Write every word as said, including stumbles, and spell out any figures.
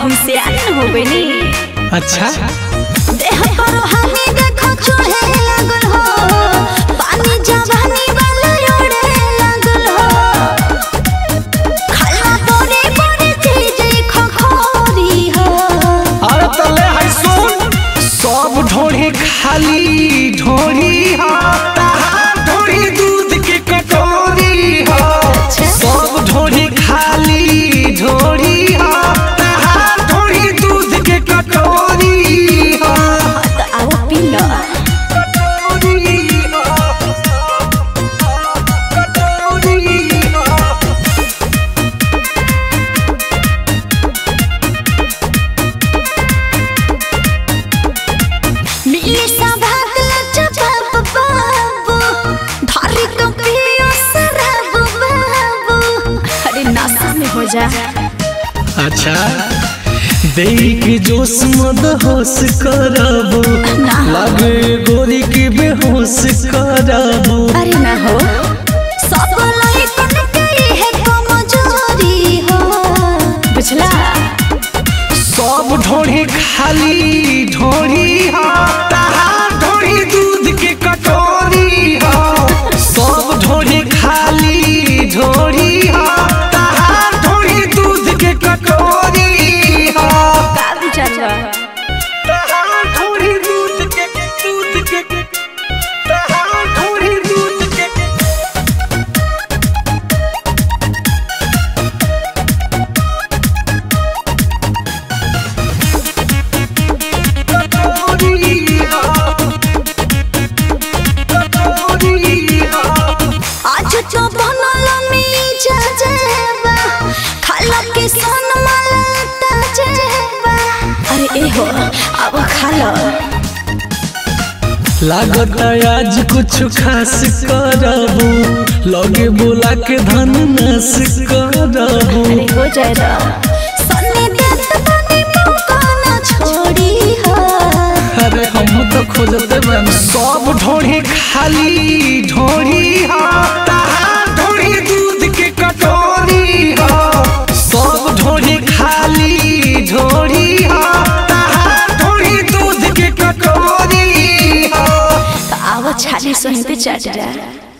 हम से आन हो गइनी। अच्छा देह पर हमी देखो चढ़े लागल हो, पानी जवानी वाला उड़े लागल हो, खाला बड़े बड़े चीज खखोरी हो। अरे तले है सुन, सब ढोढ़ी खाली ढोढ़ी हो, तहार ढोढ़ी दूध के कटोरी हो। सब ढोढ़ी खाली ढोढ़ी हो, तहार ढोढ़ी दूध के कटोरी हो। तो आओ पी लो। अच्छा देख जोश मद होश करबो, लगे गोरी की बेहोश करबो। अरे ना हो सब लइकन के है कमजोरी हो, बुझला। सब ढोढ़ी खाली ढोढ़ी हो, तहार ढोढ़ी दूध के कटोरी हो। सब ढोढ़ी खाली ढोढ़ी हो, तहार ढोढ़ी दूध के कटोरी हो। का बुझला तहार ढोढ़ी दूध के दूध के तहार ढोढ़ी दूध के आज तो बनल मीज जेबा, खाला के सन मलता जेबा। अरे ए हो अब खा लो। लागत आज कुछ खास करबो, लगे बोला के धन नस करबो। अरे हो जाएगा सन्नी देत बनी मौका ना छोड़ी हो। अरे हम तो खोजते बन। सब ढोढ़ी खाली ढोढ़ी हो, तहार ढोढ़ी दूध के कटोरी हो। सब ढोढ़ी खाली ढोढ़ी हो, तहार ढोढ़ी दूध के कटोरी हो। तो आओ छाली सोहन पे चढ़ जा।